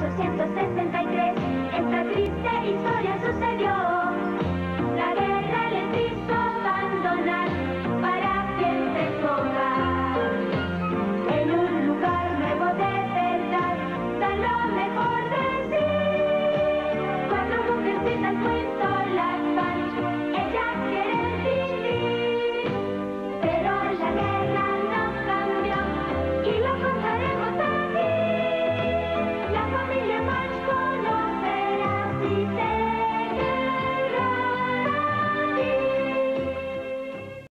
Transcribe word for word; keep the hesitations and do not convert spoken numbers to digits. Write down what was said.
ochocientos setenta y tres, esta triste historia sucedió.